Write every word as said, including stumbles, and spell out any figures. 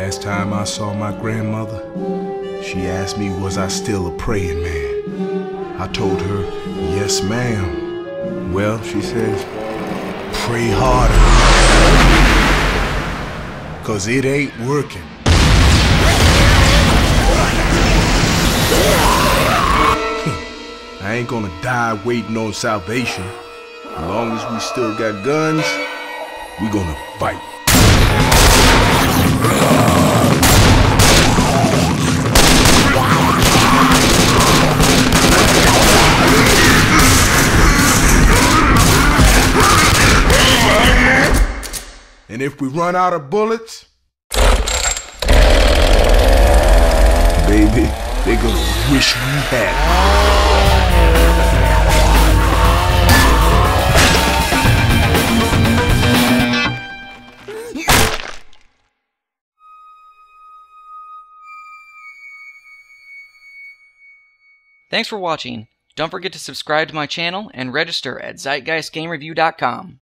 last time I saw my grandmother, she asked me was I still a praying man. I told her, yes ma'am. Well, she says, pray harder, cause it ain't working. I ain't gonna die waiting on salvation. As long as we still got guns, we gonna fight. And if we run out of bullets, baby, they gonna wish we had. Thanks for watching. Don't forget to subscribe to my channel and register at zeitgeist game review dot com.